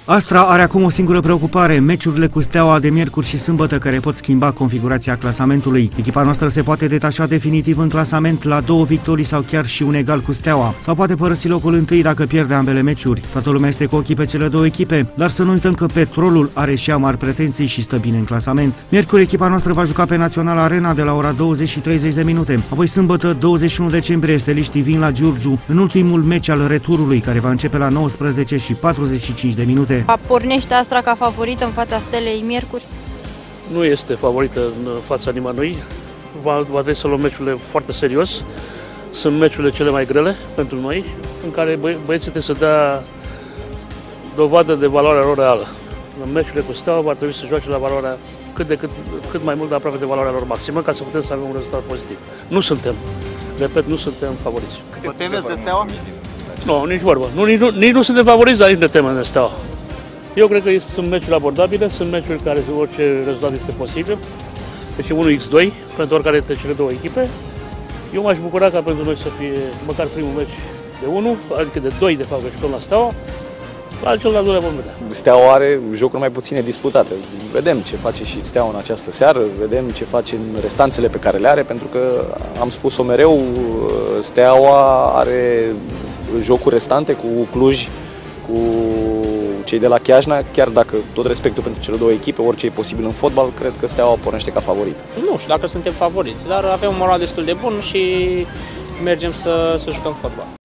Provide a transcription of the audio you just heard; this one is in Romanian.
Astra are acum o singură preocupare, meciurile cu Steaua de miercuri și sâmbătă, care pot schimba configurația clasamentului. Echipa noastră se poate detașa definitiv în clasament la 2 victorii sau chiar și un egal cu Steaua, sau poate părăsi locul întâi dacă pierde ambele meciuri. Toată lumea este cu ochii pe cele două echipe, dar să nu uităm că Petrolul are și mari pretenții și stă bine în clasament. Miercuri echipa noastră va juca pe Național Arena de la ora 20:30, apoi sâmbătă 21 decembrie steliștii vin la Giurgiu în ultimul meci al returului, care va începe la 19:45. Pornește Astra ca favorită în fața Stelei miercuri? Nu este favorită în fața nimănui. Va trebui să luăm meciurile foarte serios. Sunt meciurile cele mai grele pentru noi, în care băieții trebuie să dea dovadă de valoarea lor reală. În meciurile cu Steaua va trebui să joace la valoarea cât mai mult, de aproape de valoarea lor maximă, ca să putem să avem un rezultat pozitiv. Nu suntem, repet, nu suntem favoriți. Vă temeți de Steaua? Nu, nici vorba. Nici nu suntem favoriți, dar nici ne temem de Steaua. Eu cred că sunt meciuri abordabile, sunt meciuri care orice rezultat este posibil. Deci 1x2 pentru oricare dintre cele două echipe. Eu m-aș bucura ca pentru noi să fie măcar primul meci de 1, adică de 2 de fapt, că jucăm la Steaua. La cel de-al doilea vom vedea. Steaua are jocuri mai puține disputate. Vedem ce face și Steaua în această seară, vedem ce face în restanțele pe care le are, pentru că, am spus-o mereu, Steaua are jocuri restante cu Cluj, cu cei de la Chiajna, chiar dacă tot respectul pentru cele două echipe, orice e posibil în fotbal, cred că Steaua pornește ca favorit. Nu știu dacă suntem favoriți, dar avem un moral destul de bun și mergem să jucăm fotbal.